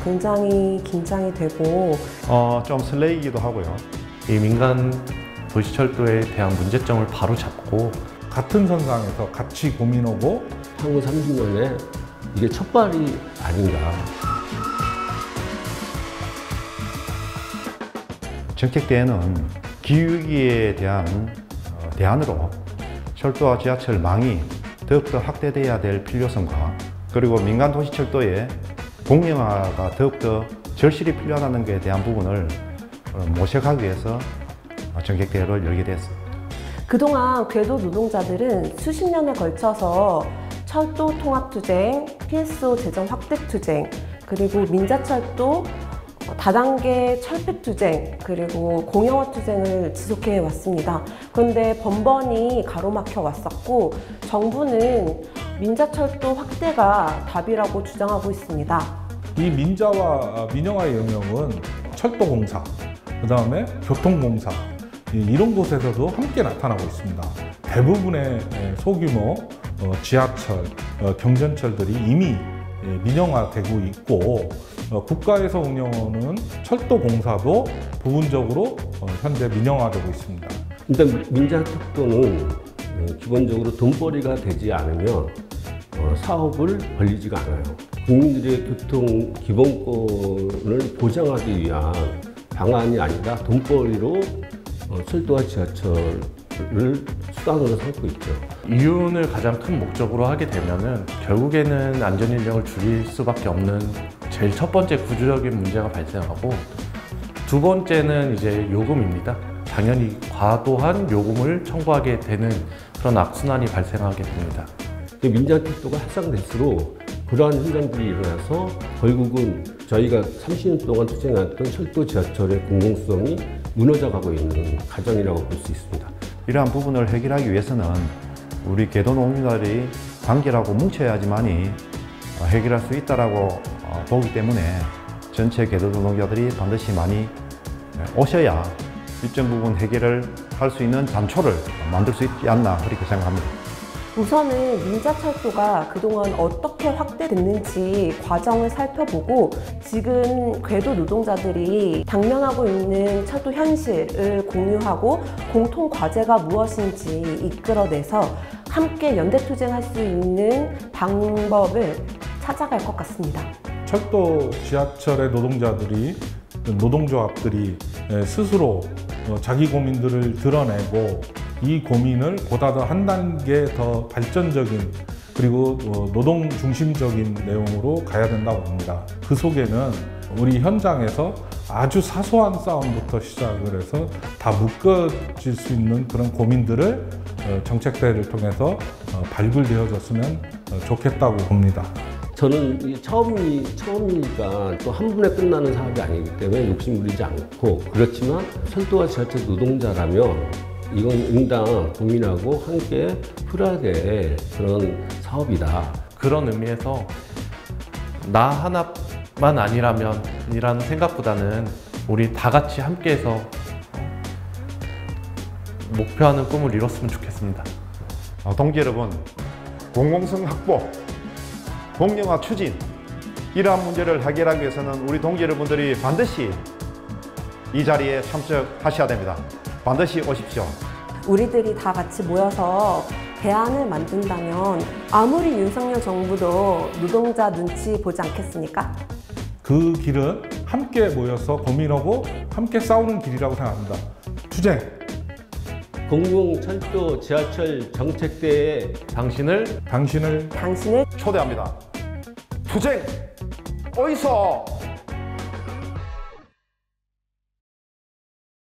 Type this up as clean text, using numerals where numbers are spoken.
굉장히 긴장이 되고 좀 설레이기도 하고요. 이 민간 도시철도에 대한 문제점을 바로 잡고 같은 선상에서 같이 고민하고 향후 30년에 이게 첫발이 아닌가. 정책대회는 기후위기에 대한 대안으로 철도와 지하철망이 더욱더 확대돼야 될 필요성과 그리고 민간 도시철도의 공영화가 더욱더 절실히 필요하다는 것에 대한 부분을 모색하기 위해서 정책대회를 열게 됐습니다. 그동안 궤도 노동자들은 수십 년에 걸쳐서 철도 통합투쟁, PSO 재정 확대투쟁, 그리고 민자철도 다단계 철폐투쟁, 그리고 공영화투쟁을 지속해 왔습니다. 그런데 번번이 가로막혀 왔었고 정부는 민자철도 확대가 답이라고 주장하고 있습니다. 이 민자와 민영화의 영역은 철도공사, 그 다음에 교통공사 이런 곳에서도 함께 나타나고 있습니다. 대부분의 소규모 지하철, 경전철들이 이미 민영화되고 있고 국가에서 운영하는 철도공사도 부분적으로 현재 민영화되고 있습니다. 일단 민자철도는 기본적으로 돈벌이가 되지 않으면 사업을 벌리지가 않아요. 국민들의 교통 기본권을 보장하기 위한 방안이 아니라 돈벌이로 철도와 지하철을 수단으로 삼고 있죠. 이윤을 가장 큰 목적으로 하게 되면은 결국에는 안전인력을 줄일 수밖에 없는 제일 첫 번째 구조적인 문제가 발생하고 두 번째는 이제 요금입니다. 당연히 과도한 요금을 청구하게 되는 그런 악순환이 발생하게 됩니다. 민자철도가 확장될수록 그러한 현상들이 일어나서 결국은 저희가 30년 동안 투쟁했던 철도 지하철의 공공성이 무너져가고 있는 과정이라고 볼 수 있습니다. 이러한 부분을 해결하기 위해서는 우리 궤도 노동자들이 단결하고 뭉쳐야지만이 해결할 수 있다고 보기 때문에 전체 궤도 노동자들이 반드시 많이 오셔야 일정 부분 해결을 할 수 있는 단초를 만들 수 있지 않나 그렇게 생각합니다. 우선은 민자철도가 그동안 어떻게 확대됐는지 과정을 살펴보고 지금 궤도 노동자들이 당면하고 있는 철도 현실을 공유하고 공통 과제가 무엇인지 이끌어내서 함께 연대투쟁할 수 있는 방법을 찾아갈 것 같습니다. 철도 지하철의 노동조합들이 스스로 자기 고민들을 드러내고 이 고민을 보다 더 한 단계 더 발전적인 그리고 노동 중심적인 내용으로 가야 된다고 봅니다. 그 속에는 우리 현장에서 아주 사소한 싸움부터 시작을 해서 다 묶어질 수 있는 그런 고민들을 정책대회를 통해서 발굴되어졌으면 좋겠다고 봅니다. 저는 이게 처음이니까 또 한 번에 끝나는 사업이 아니기 때문에 욕심 부리지 않고, 그렇지만 철도와 지하철 노동자라면 이건 응당 고민하고 함께 풀어야 될 그런 사업이다. 그런 의미에서 나 하나만 아니라면 이라는 생각보다는 우리 다 같이 함께해서 목표하는 꿈을 이뤘으면 좋겠습니다. 동지 여러분, 공공성 확보, 공영화 추진 이러한 문제를 해결하기 위해서는 우리 동지 여러분들이 반드시 이 자리에 참석하셔야 됩니다. 반드시 오십시오. 우리들이 다 같이 모여서 대안을 만든다면 아무리 윤석열 정부도 노동자 눈치 보지 않겠습니까? 그 길은 함께 모여서 고민하고 함께 싸우는 길이라고 생각합니다. 투쟁! 공공 철도 지하철 정책대회에 당신을 초대합니다. 투쟁! 어디서?